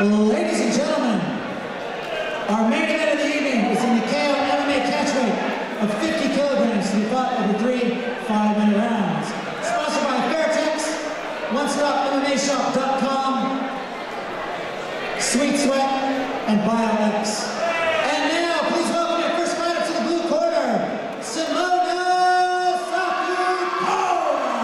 Ladies and gentlemen, our main event of the evening is in the KO MMA catchweight of 50 kilograms to be fought over 3 5-minute rounds. Sponsored by Fairtex, OneStopMMAShop.com, Sweet Sweat, and BioX. And now, please welcome your first fighter to the blue corner, Simona Sakupova!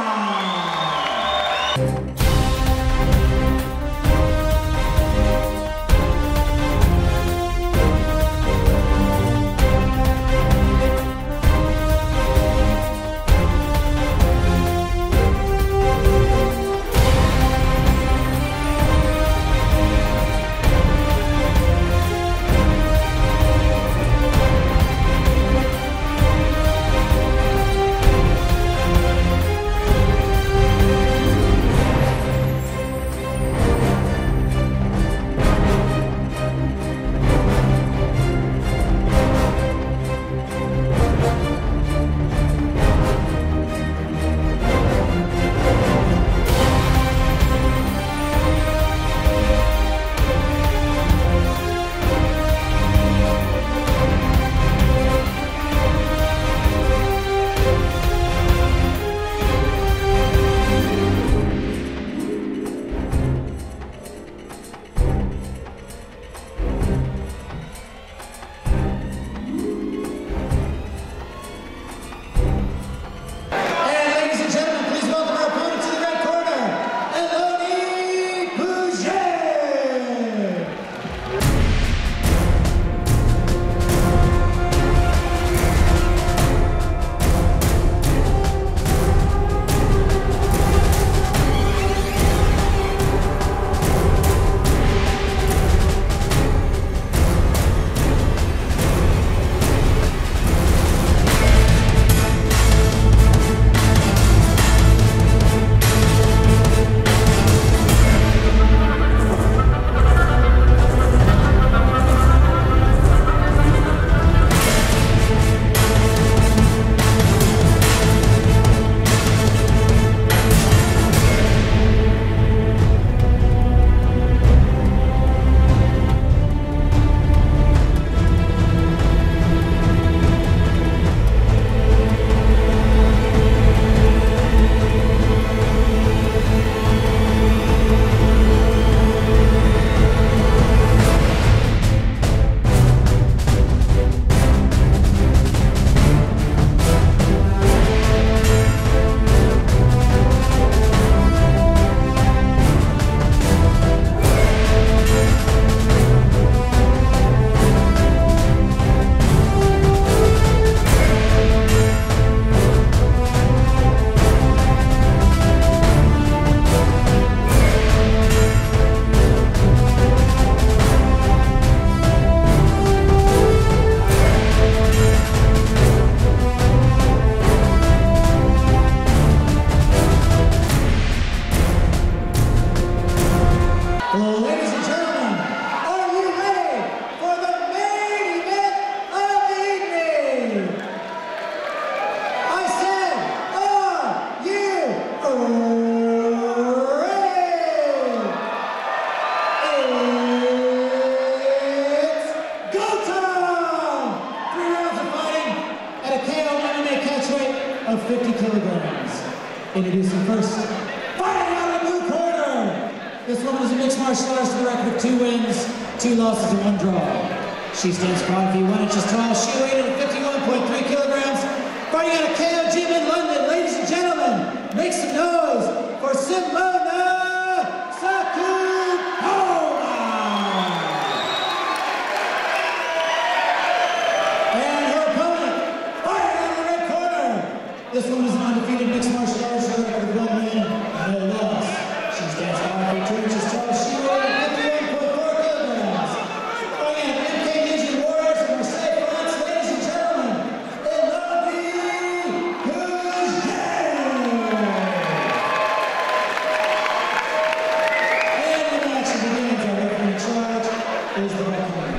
Ladies and gentlemen, are you ready for the main event of the evening? I said, are you ready? It's go time! 3 rounds of fighting at a KO MMA catchweight of 50 kilograms. Introducing first, fighting out of the blue corner. This woman is a mixed martial artist with a record of 2 wins, 2 losses, and 1 draw. She stands 5 feet 1 inches tall. She weighed in at 51.3 kilograms. Fighting out of KO Gym in London. Ladies and gentlemen, make some noise for Simona Sakupova! And her opponent, fighting out of the red corner. This woman is an undefeated mixed martial artist with a record of 1 win, no loss. She stands 5 feet 2 inches tall. She weighed in at 51.4 kilograms. Fighting out of MK Ninja Warriors from Marseille, France. Ladies and gentlemen, Elodie Pouget! And the match begins. Our referee in charge is the referee.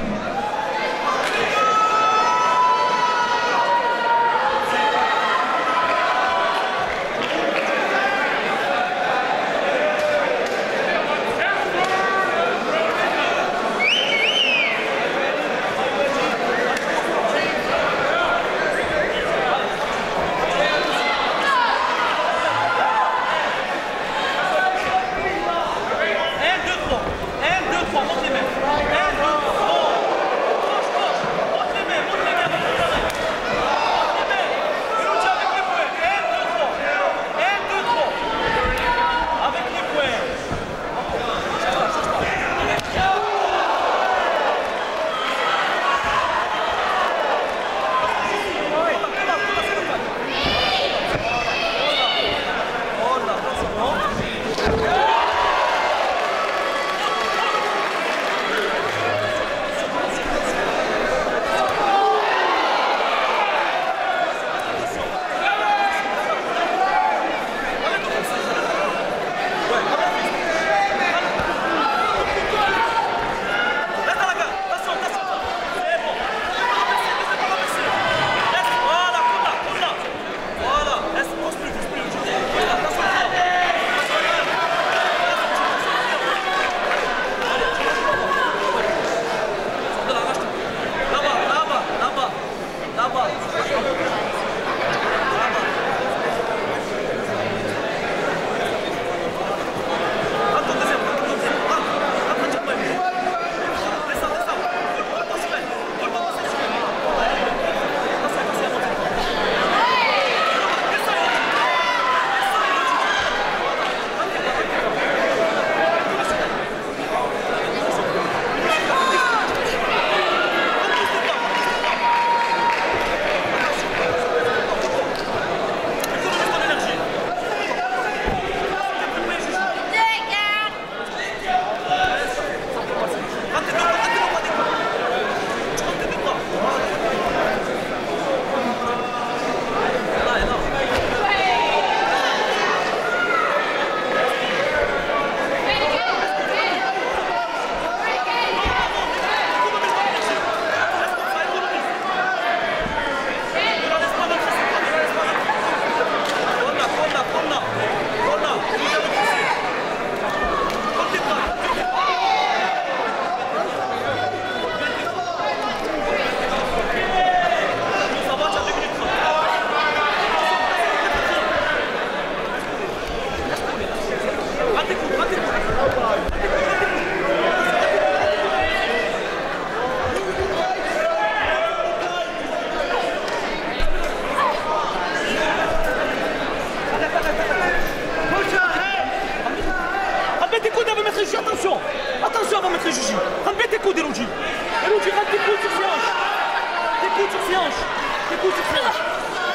de Juju. Rentre tes coudes, Elodie. Elodie, rentre tes coudes sur ses hanches. Tes coudes sur ses hanches. Tes coudes sur ses hanches.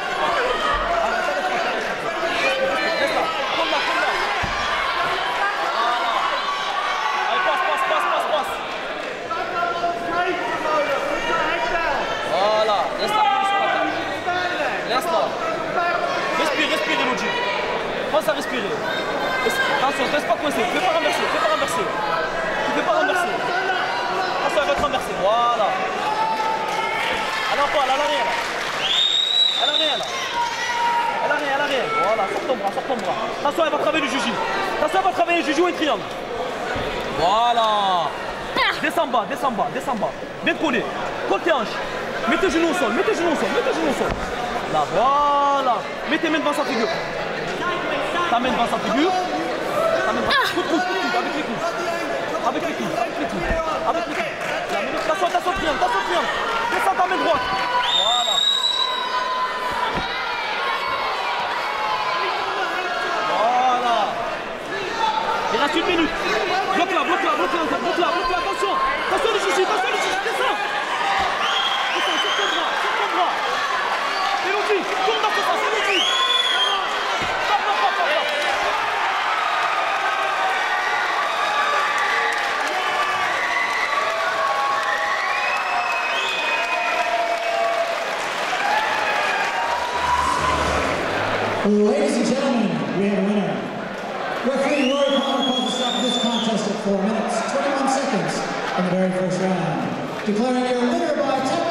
Reste là. Prends là. Allez, passe. Voilà, laisse-la. Respire, Elodie. Pense à respirer. Attention, reste pas coincé. Fais pas renverser. Tu fais pas renverser. Attention, elle va te renverser. Voilà. Alors, à l'arrière. Voilà, sors ton bras. Attention, elle va travailler le juju. Et triangle. Voilà. Descends bas. Bien collé. Colle tes hanches. Mets tes genoux au sol. Là, voilà. Mets tes mains devant sa figure. Ta main devant sa figure. Coude, avec les coudes. Attention, triangle. Descends ta main droite. Voilà. Il reste 1 minute. Bloque-la. Attention le juju, descends. Sur ton bras. Elodie, tourne dans ton sens, Elodie. Stop. Ladies and gentlemen, we have a winner. Referee Rory Palmer called the stop of this contest at 4 minutes, 21 seconds in the very first round, declaring your winner by 10